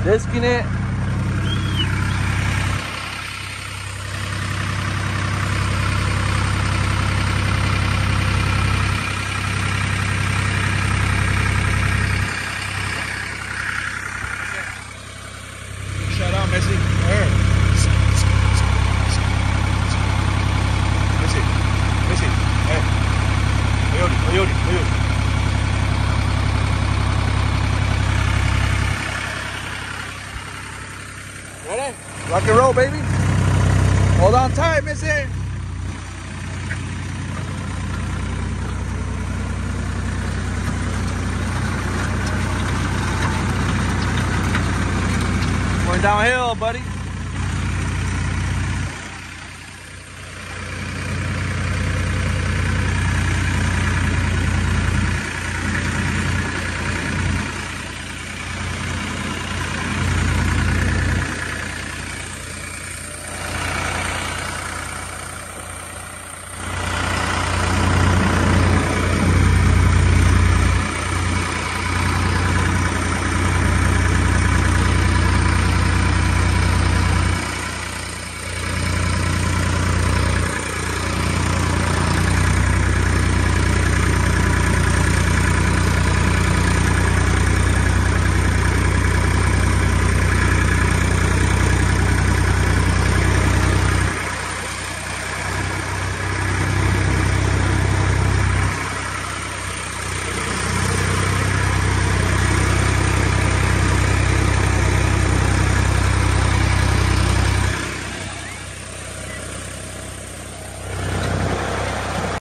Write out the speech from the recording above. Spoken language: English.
disking it. Shut up, Missy. There. Missy. Missy. Hey. Coyote. Coyote. Coyote. Ready? Rock and roll, baby. Hold on tight, Missy. Going downhill, buddy.